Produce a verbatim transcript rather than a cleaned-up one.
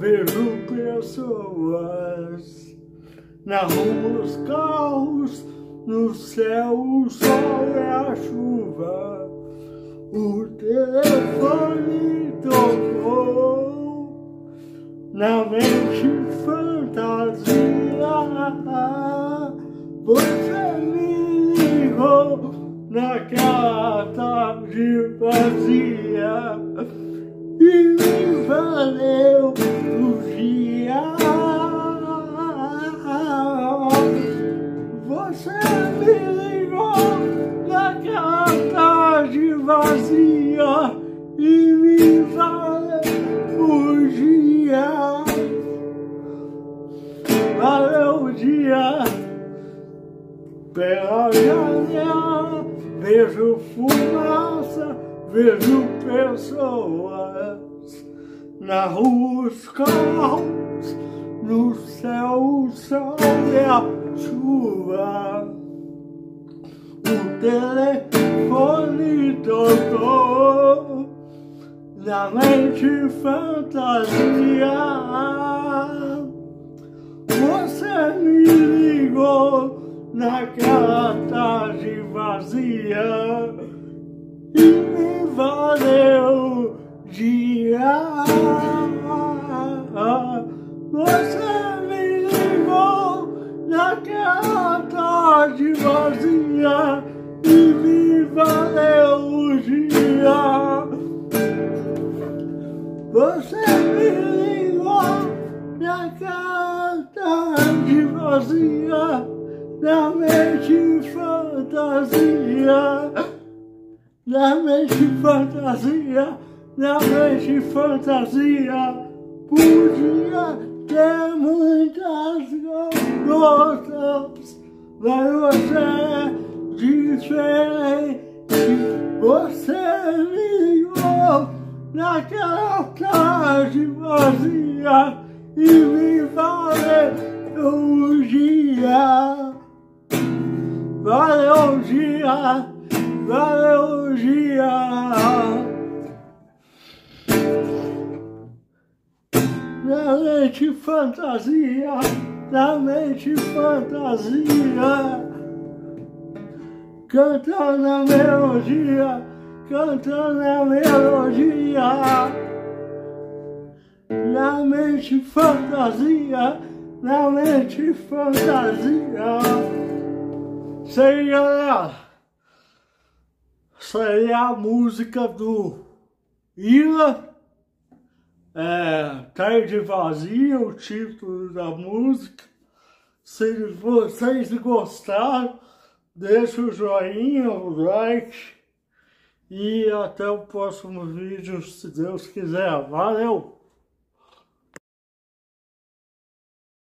vejo pessoas na rua, os carros, no céu o sol e a chuva. O telefone tocou na mente fantasia. Você me ligou naquela tarde vazia e me valeu o dia. Você me ligou naquela tarde vazia e me valeu o dia. Valeu o dia. Pela janela vejo fumaça, vejo pessoas na rua, os carros, no céu o sol e a chuva. O telefone tocou na mente fantasia. Você me ligou naquela tarde vazia e me valeu dia. Você me ligou naquela tarde vazia e me valeu o dia. Você me ligou naquela tarde vazia, na mente fantasia, na mente fantasia, na mente fantasia. Podia ter muitas gotas, mas você é diferente. Você me ligou naquela tarde vazia e me valeu o dia. Valeu o dia, valeu o dia. Na mente fantasia, na mente fantasia, cantando a melodia, cantando a melodia. Na mente fantasia, na mente fantasia. Isso aí, galera, isso aí é a música do Hygão, é Tarde Vazia, o título da música. Se vocês gostaram, deixa o joinha, o like e até o próximo vídeo, se Deus quiser. Valeu!